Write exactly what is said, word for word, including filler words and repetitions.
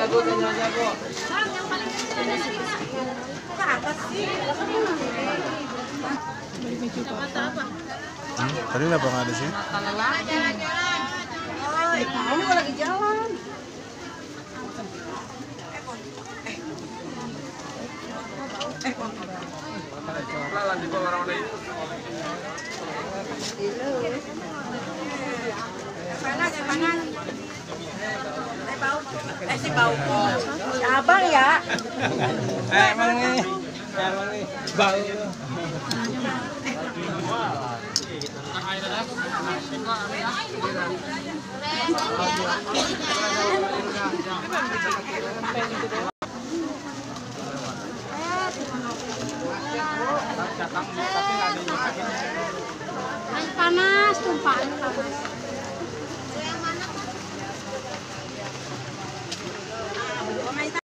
jago, saya jago. Ke atas sih. Hmm, tadi kenapa nggak ada sih? Jalan-jalan. Oh, kamu kok lagi jalan? Eh, Lalan di bawah orang lain. panas, panas. Eh, bau. Eh, si bau. Abang ya. Eh, emang nih. Emang nih. Bau. Panas, tumpah panas.